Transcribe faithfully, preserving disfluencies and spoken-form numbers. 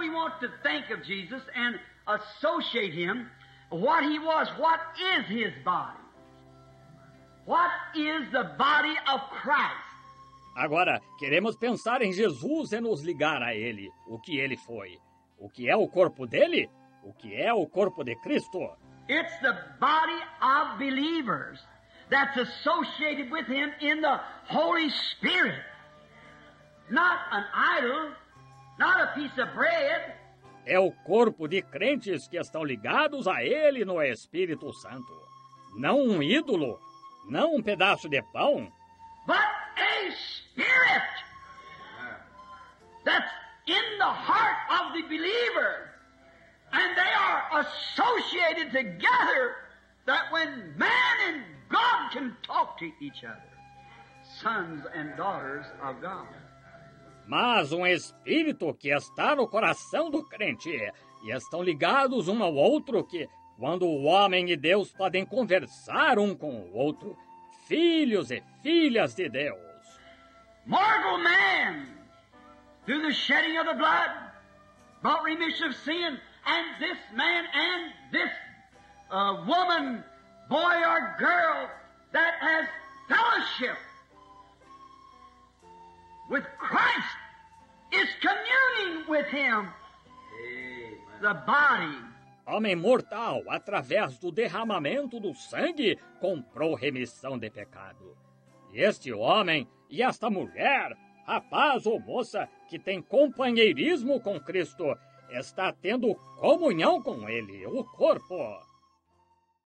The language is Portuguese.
we want to think of Jesus and associate him, what he was, what is his body? What is the body of Christ? Agora, queremos pensar em Jesus e nos ligar a ele, o que ele foi. O que é o corpo dele? O que é o corpo de Cristo? It's the body of believers that's associated with him in the Holy Spirit. Not an idol, not a piece of bread. É o corpo de crentes que estão ligados a ele no Espírito Santo. Não um ídolo, não um pedaço de pão. But a spirit that's in the heart of the believer. And they are associated together that when man and God can talk to each other, sons and daughters of God. Mas um espírito que está no coração do crente, e estão ligados um ao outro que, quando o homem e Deus podem conversar um com o outro, filhos e filhas de Deus. Mortal man, through the shedding of the blood, brought remission of sin, and this man and this uh, woman, boy or girl, that has fellowship with Christ is communing with him. Amen. The body. Homem mortal, através do derramamento do sangue, comprou remissão de pecado. E este homem e esta mulher, rapaz ou moça, que tem companheirismo com Cristo, está tendo comunhão com ele, o corpo.